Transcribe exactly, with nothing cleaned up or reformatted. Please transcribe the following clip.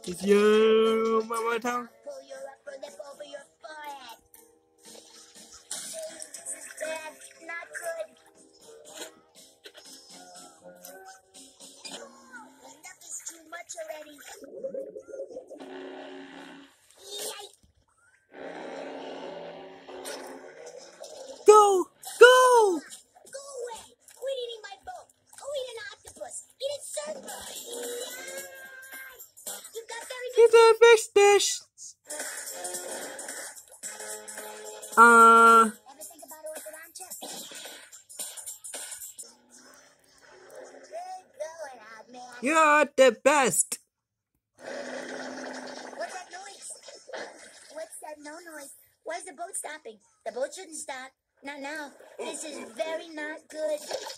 Just you, one more time. Pull your upper lip over your forehead. This is bad, not good. Enough is too much already. Yikes. Go, go. Go away. Quit eating my boat. Go eat an octopus. Eat it sunburn. You've got very good. It's a fish dish. Uh. Ever think about orthodontia? Good going out, man. You're the best. What's that noise? What's that no noise? Why is the boat stopping? The boat shouldn't stop. Not now. This is very not good.